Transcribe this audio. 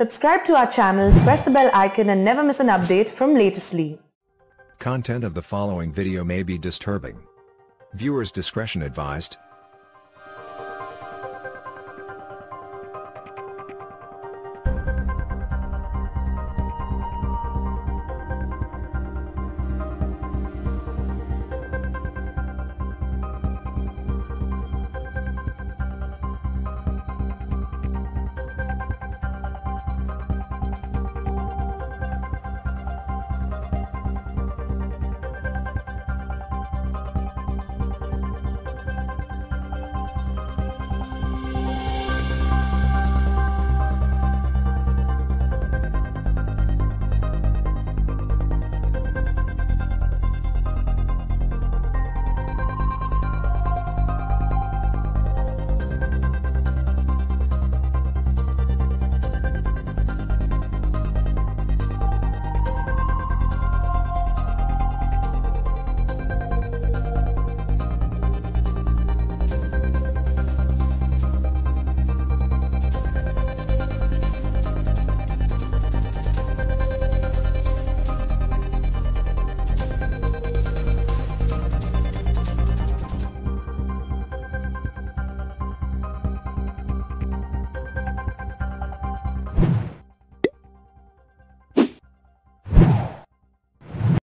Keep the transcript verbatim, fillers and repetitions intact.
Subscribe to our channel, press the bell icon and never miss an update from Latestly. Content of the following video may be disturbing. Viewers' discretion advised.